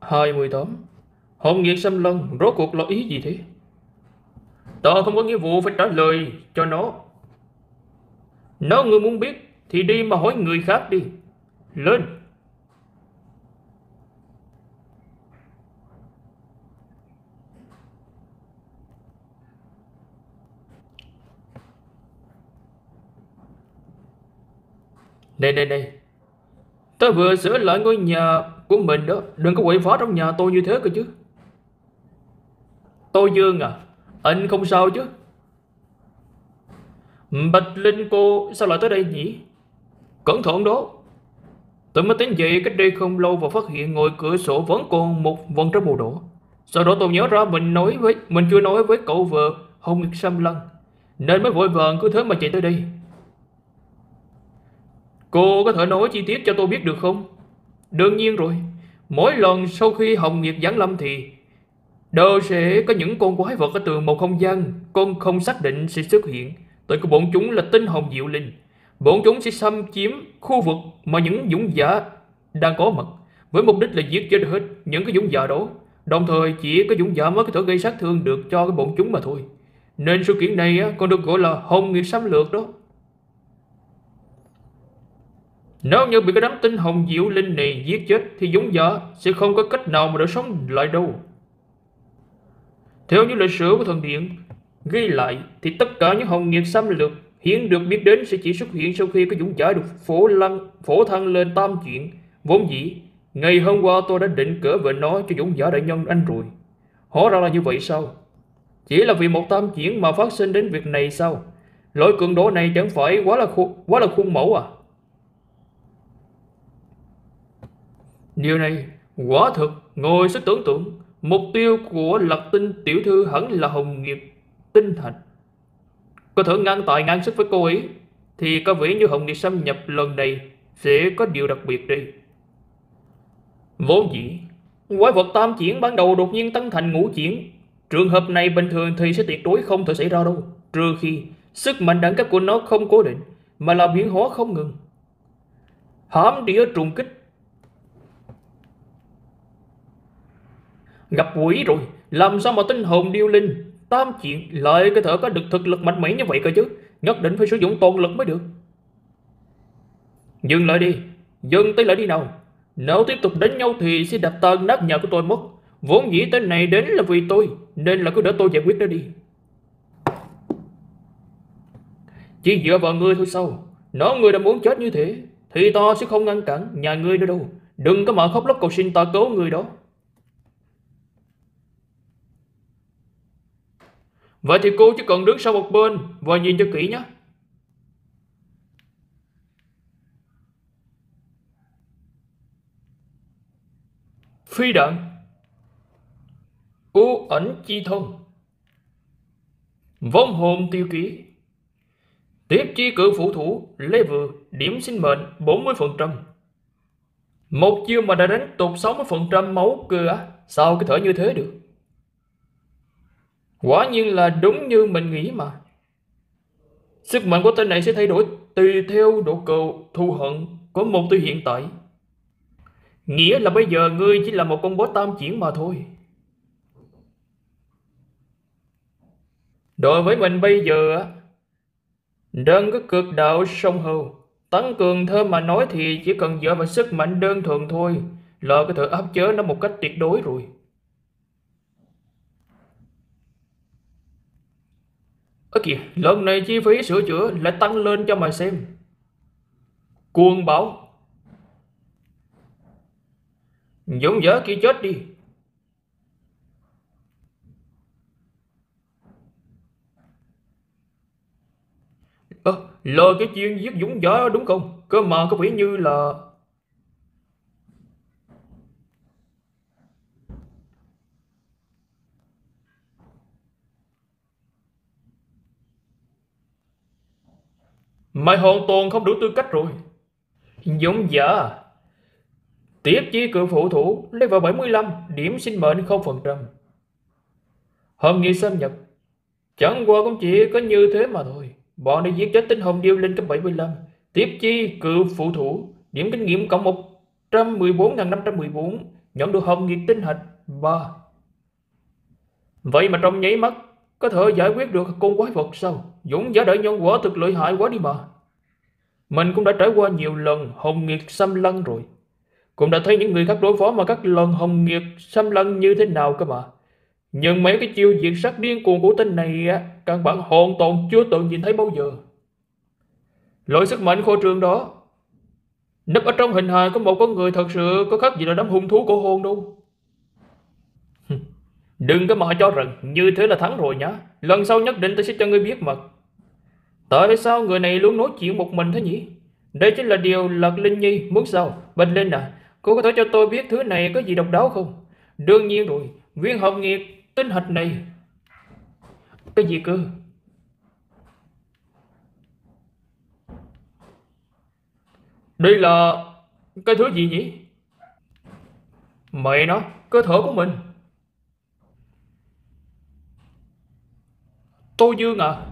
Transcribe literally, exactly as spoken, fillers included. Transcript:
Hai mươi tám. Hồng Nhiệt xâm lăng rốt cuộc là ý gì thế? Ta không có nghĩa vụ phải trả lời cho nó. Nếu ngươi muốn biết thì đi mà hỏi người khác đi. Lên. Này này này, ta vừa sửa lại ngôi nhà của mình đó, đừng có quậy phá trong nhà tôi như thế cơ chứ. Tô Dương à, anh không sao chứ? Bạch Linh cô sao lại tới đây nhỉ? Cẩn thận đó. Tôi mới tỉnh dậy cách đây không lâu và phát hiện ngồi cửa sổ vẫn còn một vần trong màu đỏ. Sau đó tôi nhớ ra mình nói với mình chưa nói với cậu vợ Hồng Nguyệt Sam Lăng, nên mới vội vàng cứ thế mà chạy tới đây. Cô có thể nói chi tiết cho tôi biết được không? Đương nhiên rồi. Mỗi lần sau khi Hồng Nguyệt giáng lâm thì đều sẽ có những con quái vật ở từ một không gian con không xác định sẽ xuất hiện. Tên của bọn chúng là tinh hồng diệu linh. Bọn chúng sẽ xâm chiếm khu vực mà những dũng giả đang có mặt, với mục đích là giết chết hết những cái dũng giả đó. Đồng thời chỉ có dũng giả mới có thể gây sát thương được cho cái bọn chúng mà thôi. Nên sự kiện này còn được gọi là Hồng Nguyệt xâm lược đó. Nếu như bị cái đám tinh hồng diệu linh này giết chết thì dũng giả sẽ không có cách nào mà để sống lại đâu. Theo như lịch sử của thần điện ghi lại thì tất cả những hồng nhiệt xâm lược hiện được biết đến sẽ chỉ xuất hiện sau khi có dũng giả được phổ lăng phổ thăng lên tam chuyển. Vốn dĩ ngày hôm qua tôi đã định cỡ về nó cho dũng giả đại nhân anh rồi. Hóa ra là như vậy sao? Chỉ là vì một tam chuyển mà phát sinh đến việc này sao? Loại cường độ này chẳng phải quá là khu, quá là khuôn mẫu à? Điều này quả thực ngồi sức tưởng tượng. Mục tiêu của Lạc Tinh tiểu thư hẳn là Hồng Nghiệp Tinh Thạch. Có thể ngang tài ngang sức với cô ấy thì có vẻ như Hồng Nghiệp xâm nhập lần này sẽ có điều đặc biệt đây. Vốn dĩ quái vật tam chuyển ban đầu đột nhiên tăng thành ngũ chuyển. Trường hợp này bình thường thì sẽ tuyệt đối không thể xảy ra đâu, trừ khi sức mạnh đẳng cấp của nó không cố định mà là biến hóa không ngừng. Hám địa trùng kích. Gặp quỷ rồi, làm sao mà tinh hồn điêu linh tam chuyện lại có thể có được thực lực mạnh mẽ như vậy cơ chứ? Nhất định phải sử dụng toàn lực mới được. Dừng lại đi, dừng tay lại đi nào. Nếu tiếp tục đánh nhau thì sẽ đập tan nát nhà của tôi mất. Vốn dĩ tên này đến là vì tôi, nên là cứ để tôi giải quyết nó đi. Chỉ dựa vào ngươi thôi sao? Nếu ngươi đã muốn chết như thế thì ta sẽ không ngăn cản nhà ngươi nữa đâu. Đừng có mà khóc lóc cầu xin ta cứu ngươi đó. Vậy thì cô chỉ cần đứng sau một bên và nhìn cho kỹ nhé. Phi đạn, u ảnh chi thân, vong hồn tiêu ký, tiếp chi cự phụ thủ, level, điểm sinh mệnh bốn mươi phần trăm. Một chiêu mà đã đánh tụt sáu mươi phần trăm máu cơ á, sao có thể như thế được? Quả nhiên là đúng như mình nghĩ mà. Sức mạnh của tên này sẽ thay đổi tùy theo độ cầu thù hận của mục tiêu hiện tại. Nghĩa là bây giờ ngươi chỉ là một con boss tam chuyển mà thôi. Đối với mình bây giờ đang có cực đạo sông hầu tăng cường thêm mà nói thì chỉ cần dựa vào sức mạnh đơn thuần thôi là có thể áp chế nó một cách tuyệt đối rồi. Ơ kìa, lần này chi phí sửa chữa lại tăng lên cho mà xem. Cuồng bảo, dũng giả kia chết đi. Ơ, à, lời cái chuyện giết dũng giả đúng không? Cơ mà có vẻ như là... Mày hoàn toàn không đủ tư cách rồi. Dũng giả tiếp chi cự phụ thủ level bảy mươi lăm, điểm sinh mệnh không phần trăm. Hồng Nghị xâm nhập chẳng qua cũng chỉ có như thế mà thôi. Bọn này giết chết tinh hồng điêu linh cấp bảy mươi lăm. Tiếp chi cự phụ thủ, điểm kinh nghiệm cộng một trăm mười bốn nghìn năm trăm mười bốn, nhận được hồng nghiệt tinh hạch ba. Vậy mà trong nháy mắt có thể giải quyết được con quái vật sao? Dũng giả đại nhân quả thực lợi hại quá đi mà. Mình cũng đã trải qua nhiều lần hồng nghiệt xâm lăng rồi, cũng đã thấy những người khác đối phó mà các lần hồng nghiệt xâm lăng như thế nào cơ mà. Nhưng mấy cái chiêu diệt sát điên cuồng của tên này á, căn bản hoàn toàn chưa từng nhìn thấy bao giờ. Loại sức mạnh khô trường đó nấp ở trong hình hài của một con người thật sự có khác gì là đám hung thú cổ hồn đâu. Đừng có mà cho rằng như thế là thắng rồi nhá. Lần sau nhất định tôi sẽ cho ngươi biết mà. Tại sao người này luôn nói chuyện một mình thế nhỉ? Đây chính là điều Lạc Linh Nhi muốn sao? Bạch Linh à, cô có thể cho tôi biết thứ này có gì độc đáo không? Đương nhiên rồi, viên hồng nghiệt tinh hạch này. Cái gì cơ? Đây là cái thứ gì nhỉ? Mày nó, cơ thể của mình. Tô Dương à,